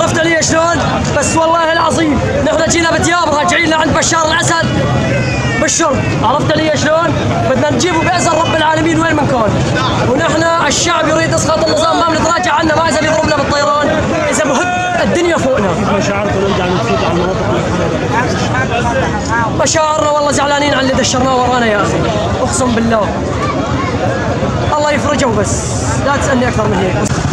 عرفت علي شلون؟ بس والله العظيم نحن جينا بثياب راجعين لعند بشار الاسد بالشرب، عرفت علي شلون؟ بدنا نجيبه باذن رب العالمين وين من كان، ونحن الشعب يريد اسقاط النظام، ما بنتراجع عنه، ما اذا بيضربنا بالطيران، اذا بهد الدنيا فوقنا. مشاعركم نرجع نفوت على المناطق المحررة؟ مشاعرنا والله زعلانين على اللي دشرناه ورانا يا اخي، اقسم بالله. الله يفرجه وبس، لا تسالني اكثر من هيك.